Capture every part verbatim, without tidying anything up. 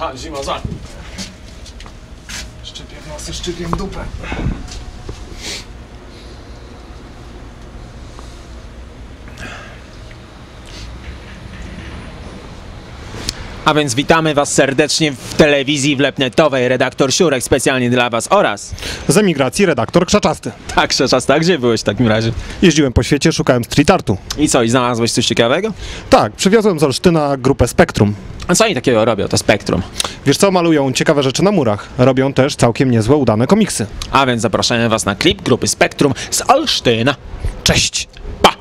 Ha, zima za. Szczypię w nosy, szczypię w dupę. A więc witamy Was serdecznie w telewizji wlepnetowej. Redaktor Siurek specjalnie dla Was oraz... Z emigracji redaktor Krzaczasty. Tak, Krzaczasty, gdzie byłeś w takim razie? Jeździłem po świecie, szukałem street artu. I co, i znalazłeś coś ciekawego? Tak, przywiozłem z Olsztyna grupę Spektrum. A co oni takiego robią, to Spektrum? Wiesz co, malują ciekawe rzeczy na murach. Robią też całkiem niezłe, udane komiksy. A więc zapraszamy Was na klip grupy Spektrum z Olsztyna. Cześć! Pa!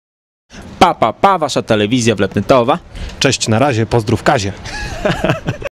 Pa, pa, pa, Wasza telewizja wlepnetowa. Cześć, na razie, pozdrów Kazie.